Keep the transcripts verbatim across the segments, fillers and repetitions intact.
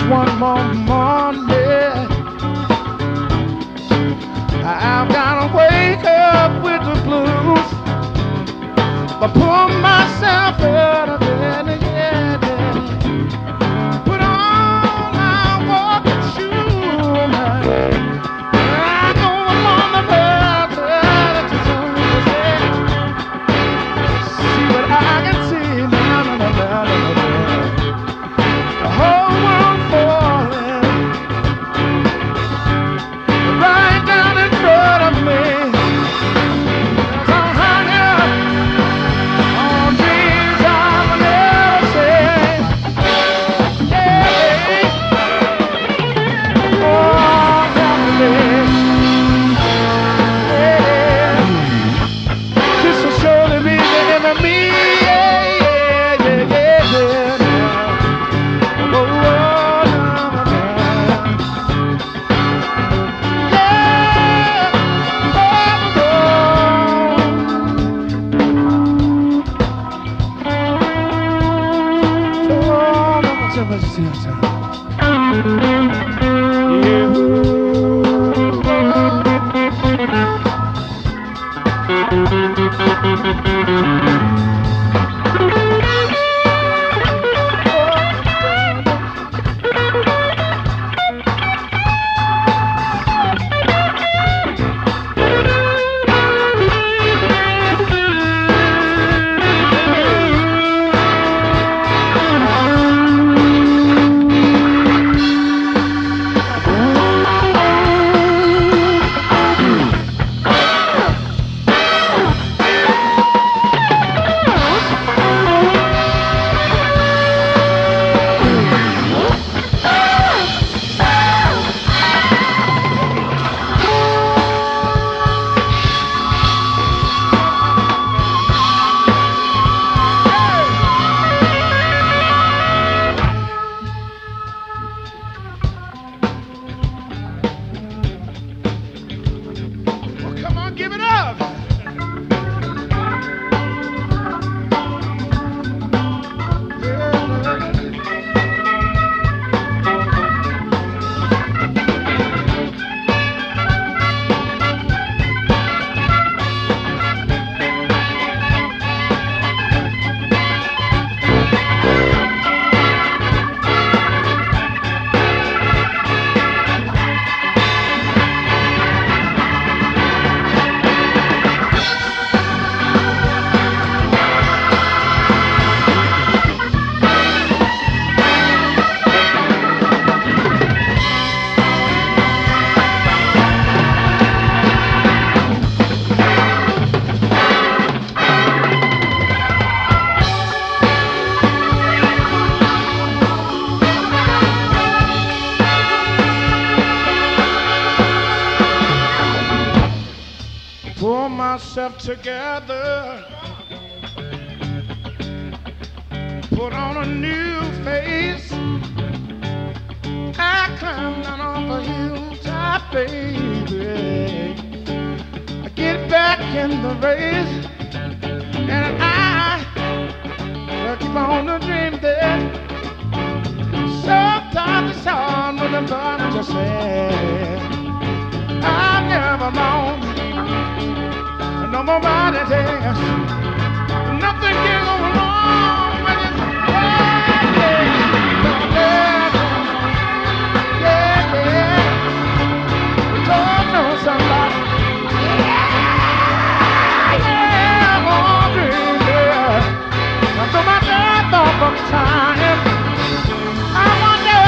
one more morning. I've gotta wake up with the blues, but pull myself out of bed again. Put on my walking shoes. I go along the mountain to sunset. See what I can see now, now, now, now, now. The whole world falling right down in front of me. As I'm hung up on dreams I will never say. Yeah. Oh, family. Yeah. This will surely be the enemy. Yeah, yeah, yeah, yeah, yeah. Oh, oh, no, no, no. Pull myself together, put on a new face. I climb down off a hilltop, baby. I get back in the race, and I, I keep on the dream that sometimes it's hard with the body just said I've never known no nobody else. Nothing can go wrong with it. Yeah, yeah, yeah, yeah. Don't know somebody. Yeah, yeah, I'm on dream, yeah. I throw my death off of time. I wonder,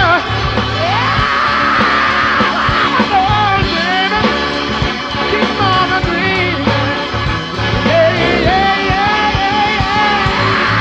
yeah, I'm on dreaming. Keep on dreaming. Yeah, yeah, yeah, yeah, yeah.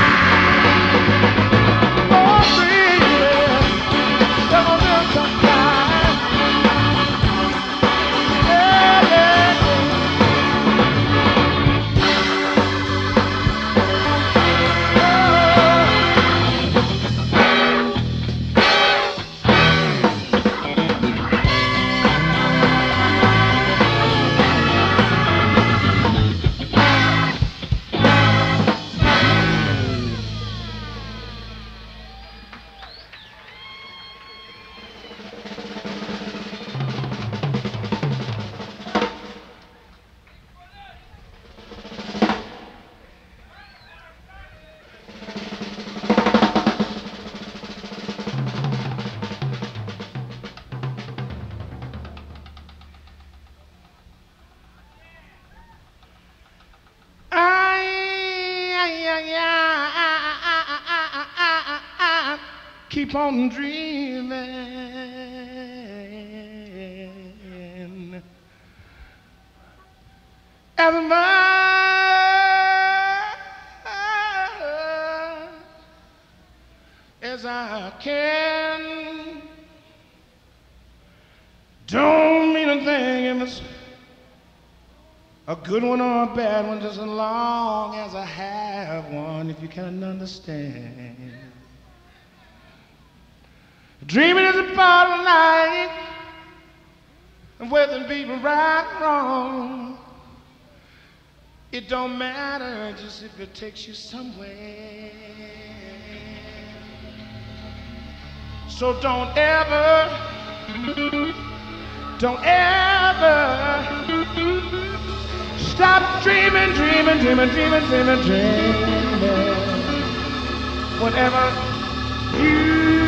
keep on dreaming. As much as I can. Don't mean a thing if it's a good one or a bad one, just as long as I have one, if you can understand. Dreaming is a part of life, and whether people right or wrong, it don't matter just if it takes you somewhere. So don't ever, don't ever stop dreaming, dreaming, dreaming, dreaming, dreaming, dreaming. Whatever you